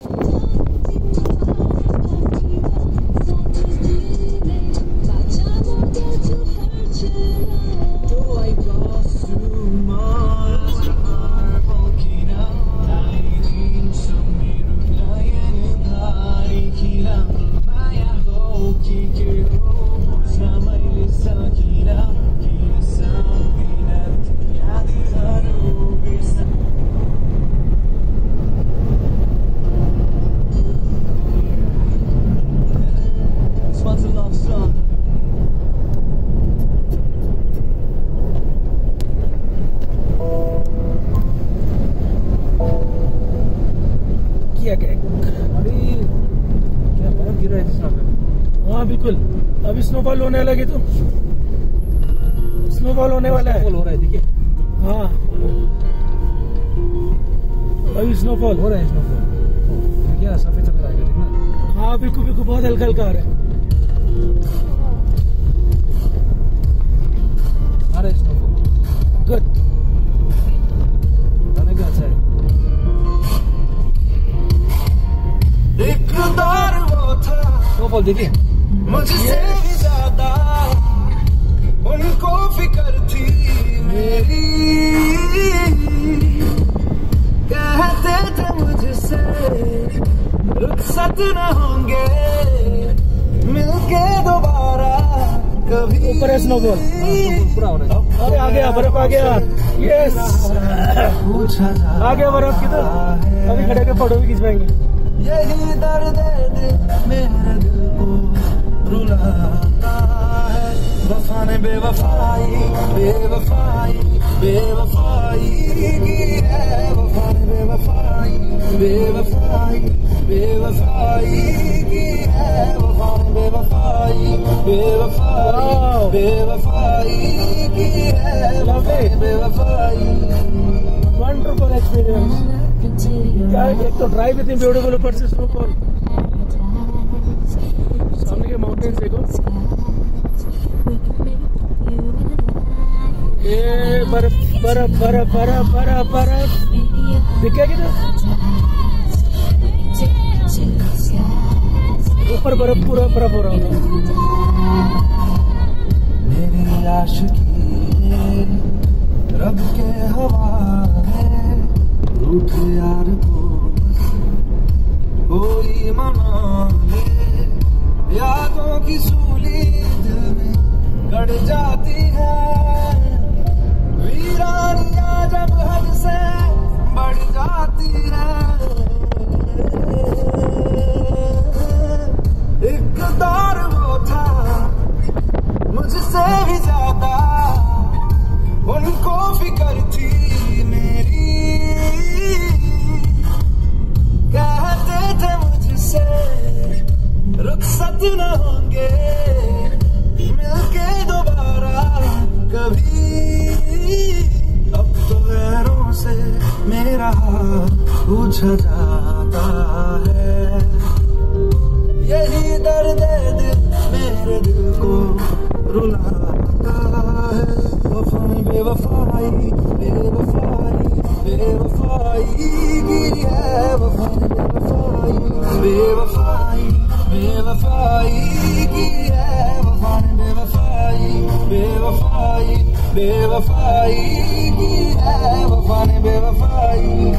बिल्कुल अभी स्नोफॉल होने लगी तो स्नोफॉल होने वाला है। हो रहा है देखिए। हाँ अभी स्नोफॉल हो रहा है। स्नोफॉल क्या सफेद सफेद आएगा देखना। हाँ बिल्कुल बिल्कुल बहुत हल्का हल्का आ रहा है। आ रहा है स्नोफॉल। गुड जाने का अच्छा है। एक दौर वो था स्नोफॉल देखिए। मुझसे भी ज्यादा उनको फिक्र थी मेरी, कहते थे मुझसे रुखसत न होंगे मिलके दोबारा कभी। ऊपर है स्नोफॉल पूरा हो रहा है। अरे आ गया बर्फ आ गया। यस आ गया बर्फ की तो अभी खड़े के फोटो भी खिंचवाएंगे। यही दर्द दिल मेरे दिल को रुलाता है। वफा ने बेवफाई बेवफाई बेवफाई की है। वफा ने बेवफाई बेवफाई बेवफाई की है। वफा ने बेवफाई बेवफाई बेवफाई की है। वफा ने बेवफाई। Wonderful experience. क्या एक तो ड्राइव इतनी ब्यूटीफुल, ऊपर से स्नोफॉल, सामने के माउंटेन्स देखो। ये बर्फ बर्फ बर्फ बर्फ बर्फ बर्फ दिखेगी ना ऊपर बर्फ, पूरा बर्फ हो रहा होगा। मेरी आशिकी रब के हवाले रूठ यार को कोई मना ले। यादों की सूली दिल में गड़ जाती है। वीरानियां जब हद से बढ़ जाती है। एक दौर वो था मुझसे भी ज्यादा उनको फिक्र थी मेरी, कहते थे मुझसे रुखसत न होंगे मिलके दोबारा कभी। अब तो गैरों से मेरा पूछा जाता है। यही दर्द दिल मेरे दिल को रुलाता है। वफा ने बेवफाई बेवफाई बेवफाई की है। वफा ने बेवफाई बेवफाई बेवफाई की है। वफा ने बेवफाई बेवफाई बेवफाई की है। वफा ने बेवफाई।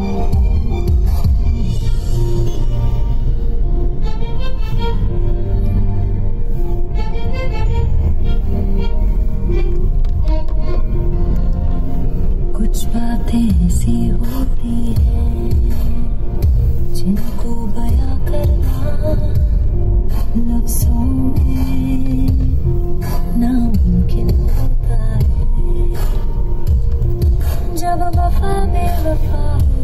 कुछ बातें ऐसी होती हैं जिनको बयां करना लफ्ज़ों में नामुमकिन होता है। जब वफा बेवफा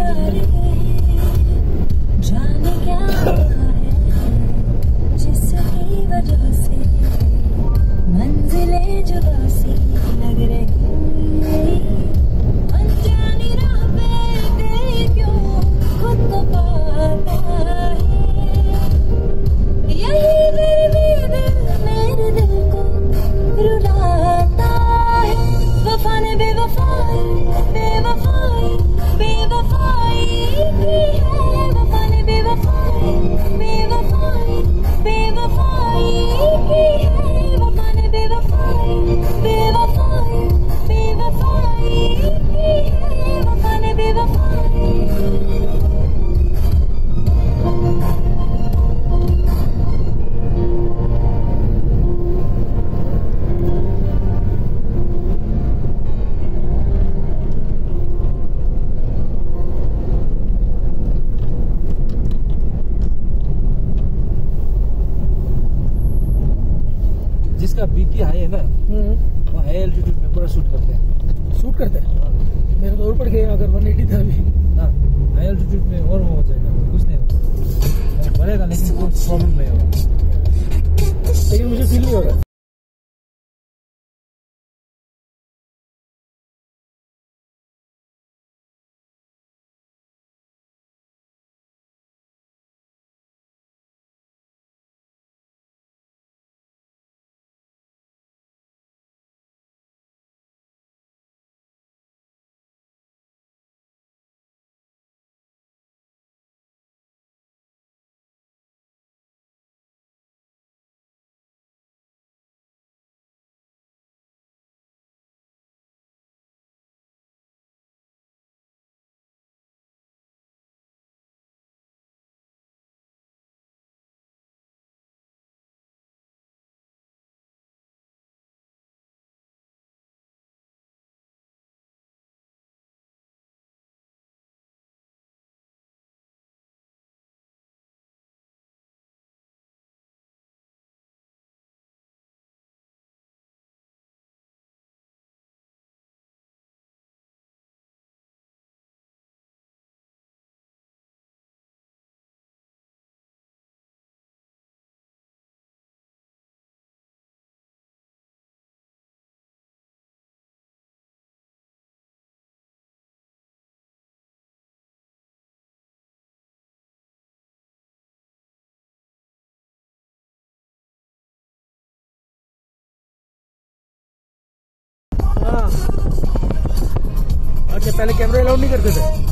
रे जाने क्या है जिसकी वजह से मंजिलें जुदा सी लग रही अनजानी राह पे क्यों खुद को पाता है यही मेरे दिल को रुलाता है वफा ने बेवफाई बेवफाई बेवफाई की है वफा ने बेवफाई बेवफाई बेवफाई की है वफा ने बेवफाई बेवफाई बेवफाई की है वफा ने बेवफाई जिसका बीपी हाई है ना वो हाई एल्टीट्यूड में पूरा शूट करते हैं। शूट करते हैं। मेरे तो और पड़ गया अगर 180 था अभी। हाँ हाई एल्टीट्यूड में और हो जाएगा, कुछ नहीं होगा, बढ़ेगा लेकिन कोई प्रॉब्लम नहीं होगा। लेकिन मुझे फील नहीं हो रहा। हाँ। अच्छा पहले कैमरा अलाउड नहीं करते थे।